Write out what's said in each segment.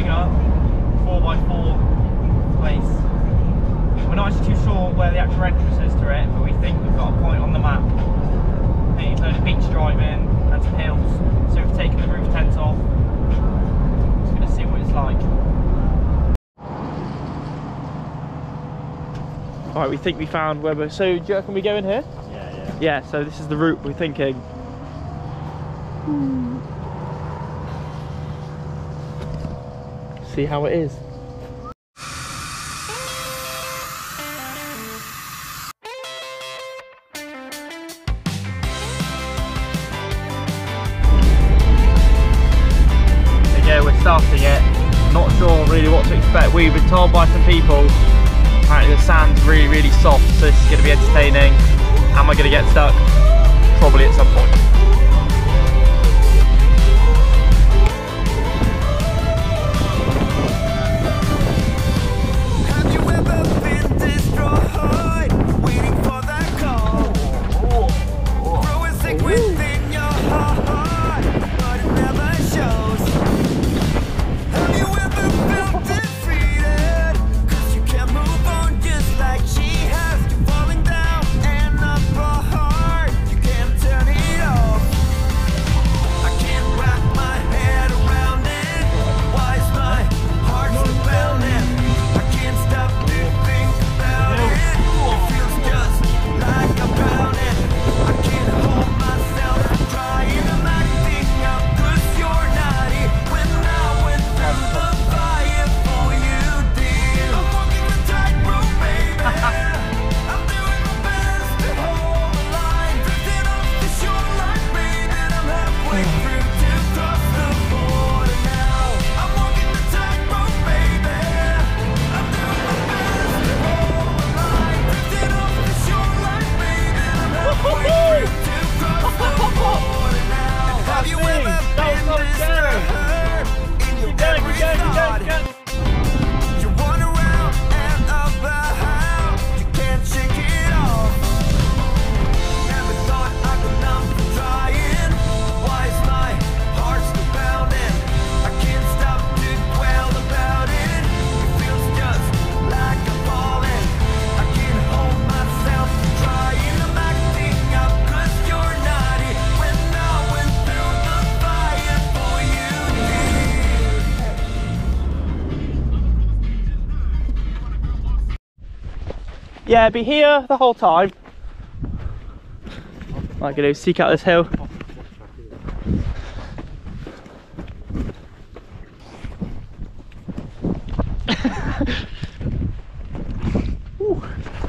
Wilbinga 4x4 place. We're not actually too sure where the actual entrance is to it, but we think we've got a point on the map. There's a load of beach driving and some hills, so we've taken the roof tent off. Just going to see what it's like. Alright, we think we found where we're... So, do you reckon we go in here? Yeah. Yeah, so this is the route we're thinking. See how it is. Yeah, we're starting it. Not sure really what to expect. We've been told by some people apparently the sand's really soft, so this is going to be entertaining. Am I going to get stuck? Probably at some point. Have you ever been destroyed, waiting for that call? Growing sick within your heart, but it never shows. Have you ever felt defeated? 'Cause you can't move on just like she has. You're falling down and up hard. You can't turn it off. I can't wrap my head around it. Why is my heart so pounding? I can't stop to think about it. It feels just like I'm drowning. I can't hold myself from trying. I'm acting up 'cause you're not here. When I went through the fire for you, dear. I'm walking the tightrope, baby. I'm doing my best to hold the line. Drifting off the shoreline, baby. I'm halfway through to cross the border now. I'm walking the tightrope, baby. I'm doing my best to hold the line. Drifting off the shoreline, baby. I'm halfway through to cross the border now. Have you ever been disturbed in your every thought? You run around and about, you can't shake it off. Never thought I could not be trying. Why is my heart still pounding? I can't stop to dwell about it. It feels just like I'm falling. I can't hold myself from trying. I'm acting up 'cause you're not here. When I went through the fire for you, dear. Yeah, be here the whole time. I'm going to seek out this hill. Ooh.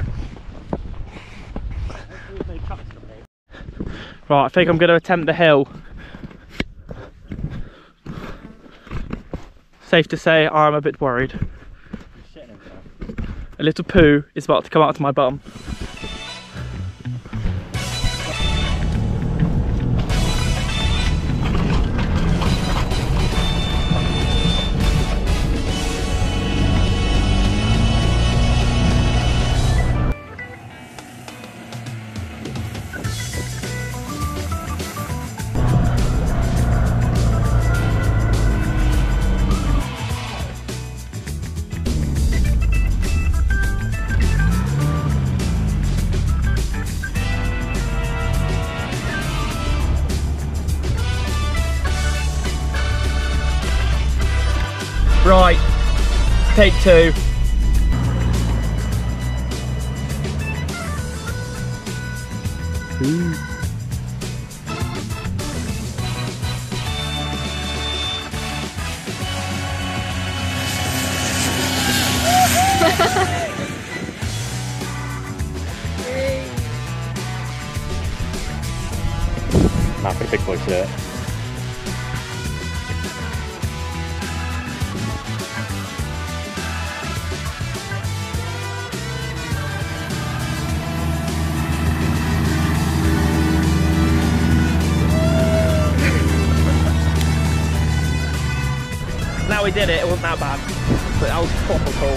Right, I think I'm going to attempt the hill. Safe to say, I'm a bit worried. A little poo is about to come out of my bum. Right, take two. Ooh. Not pretty big boy to it. Now we did it, it wasn't that bad, but that was proper cool.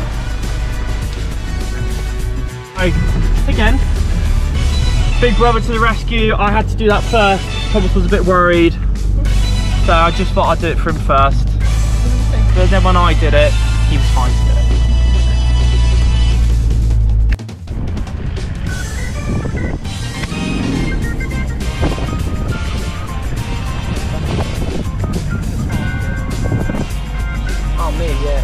Right, again, big brother to the rescue. I had to do that first. Thomas was a bit worried, so I just thought I'd do it for him first. But then when I did it, he was fine to do it. Oh me, yeah.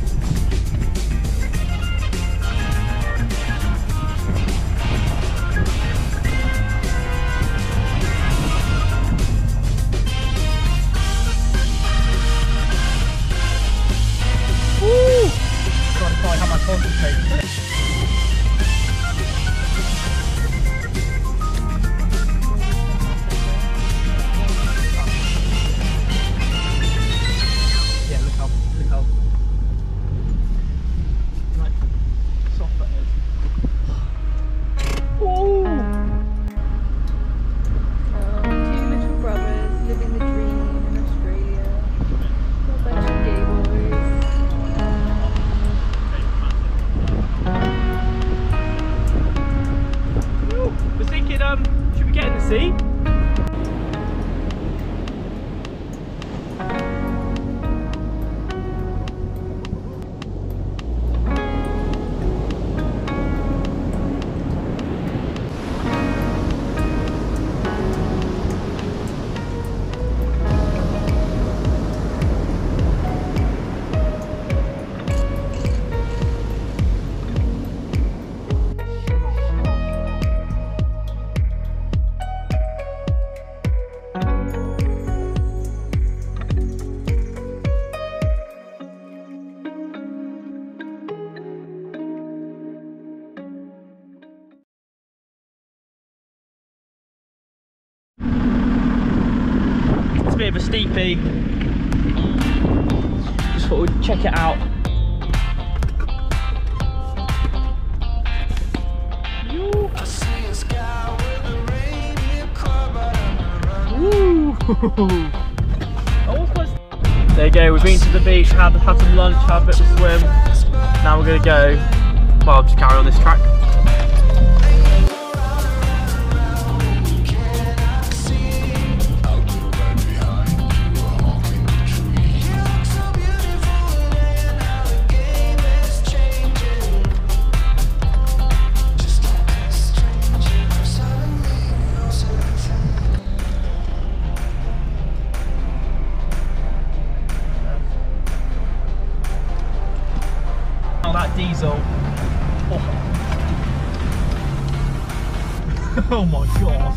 Should we get in the sea? It's a bit of a steepy. Just thought we'd check it out. There you go, we've been to the beach, had some lunch, had a bit of a swim. Now we're going to go, well, I'll just carry on this track. That diesel. Oh my god.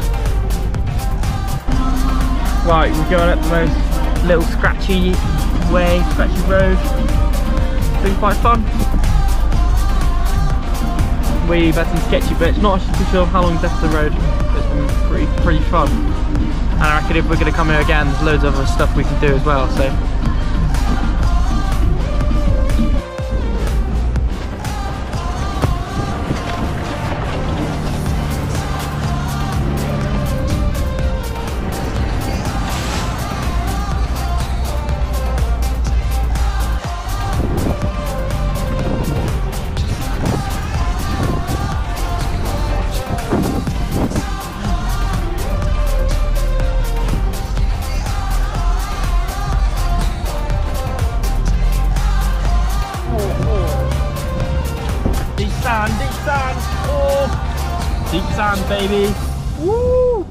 Right, we're going up the most little scratchy way, scratchy road. It's been quite fun. We've had some sketchy bits, not actually too sure how long left of the road. It's been pretty fun. And I reckon if we're going to come here again, there's loads of other stuff we can do as well. So. Deep sand, oh! Deep sand, baby! Woo!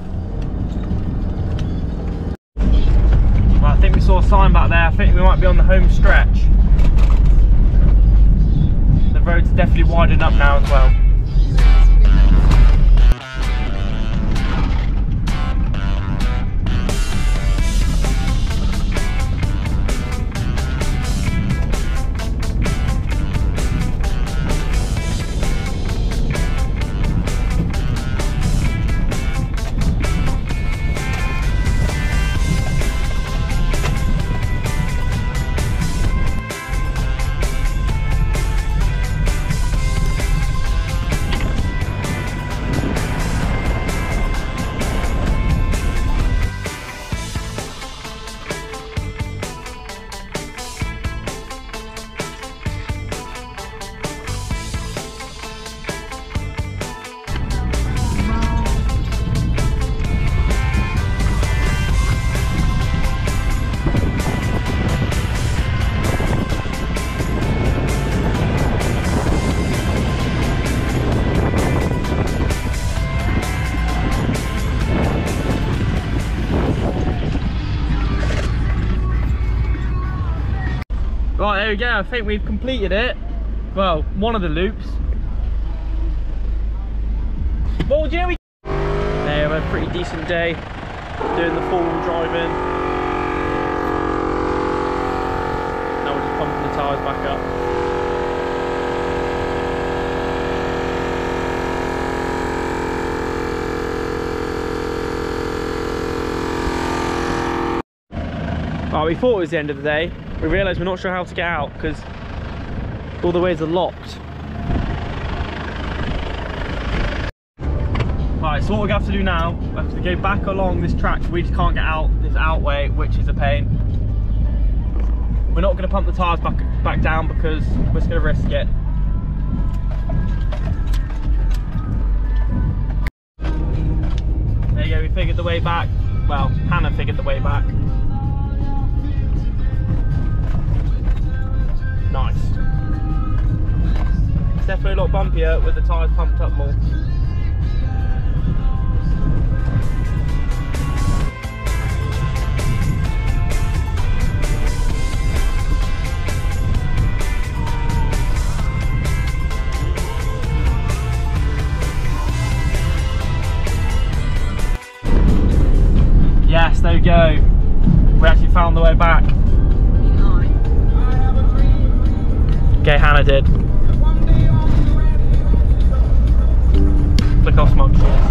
Well, I think we saw a sign back there. I think we might be on the home stretch. The road's definitely widened up now as well. Right, there we go, I think we've completed it. Well, one of the loops. Well, do you know we... There, we had a pretty decent day doing the four-wheel driving. Now we're just pumping the tyres back up. Right, we thought it was the end of the day. We realised we're not sure how to get out because all the ways are locked. Right, so what we're going to have to do now, we have to go back along this track. We just can't get out this outway, which is a pain. We're not going to pump the tyres back down because we're just going to risk it. There you go, we figured the way back. Well, Hannah figured the way back. Nice. It's definitely a lot bumpier with the tyres pumped up more. Yes, there we go. We actually found the way back. Okay, Hannah did. Flick off smoke.